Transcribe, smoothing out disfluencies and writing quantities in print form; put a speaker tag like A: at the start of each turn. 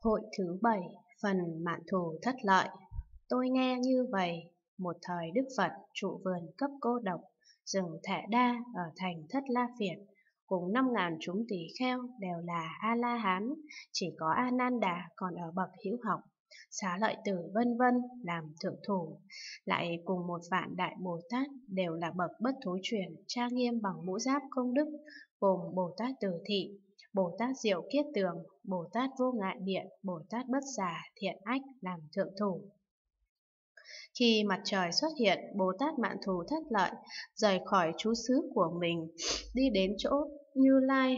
A: Hội thứ 7, phần Mạn Thù Thất Lợi. Tôi nghe như vậy, một thời Đức Phật trụ vườn cấp cô độc, rừng Thệ Đa ở thành Thất La Phiệt, cùng 5.000 chúng tỳ kheo đều là A-la-hán, chỉ có A-nan-đà còn ở bậc hữu học, Xá Lợi Tử vân vân làm thượng thủ, lại cùng 1.000 đại Bồ Tát đều là bậc bất thối chuyển, trang nghiêm bằng mũ giáp công đức, gồm Bồ Tát Từ Thị, Bồ Tát Diệu Kiết Tường, Bồ Tát Vô Ngại Điện, Bồ Tát Bất Xà, Thiện Ách làm thượng thủ. Khi mặt trời xuất hiện, Bồ Tát Mạn Thù Thất Lợi rời khỏi trú xứ của mình, đi đến chỗ Như Lai.